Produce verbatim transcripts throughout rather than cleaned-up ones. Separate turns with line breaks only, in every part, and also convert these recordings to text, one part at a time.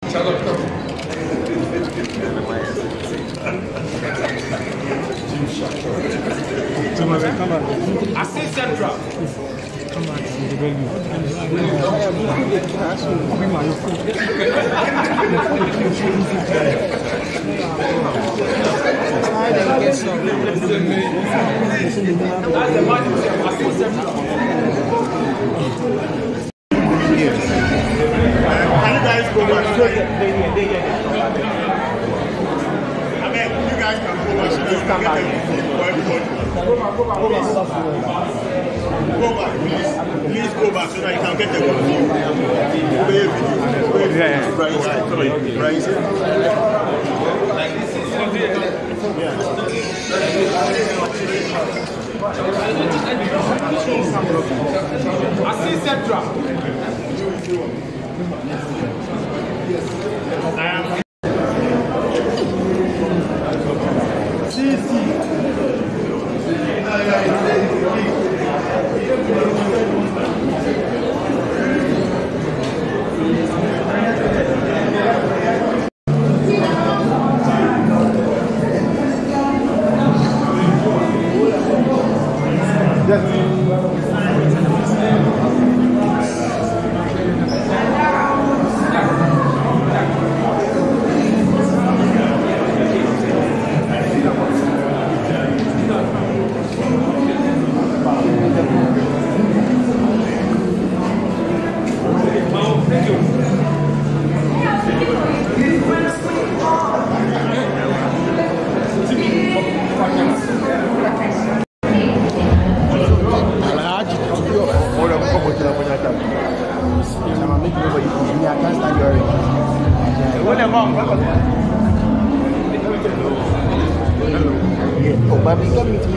I see Central. Come on,
Can you guys go back? I mean, you guys can go back so that you can get everything for everybody. Go back, go back, go back. Go back, please. Please go back so that you can get everything. Yeah, yeah. Right, right.
I see Central.
Oh, Bobby, come meet me.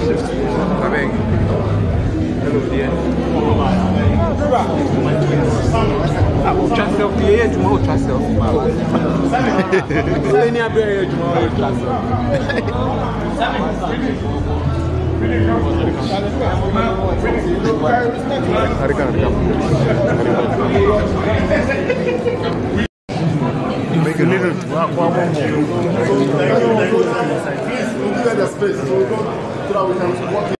Hello, dear. I will trust self here tomorrow. Trust self. Any other tomorrow, trust self.
Make a little one more. Please, we'll give her the space. So we go through our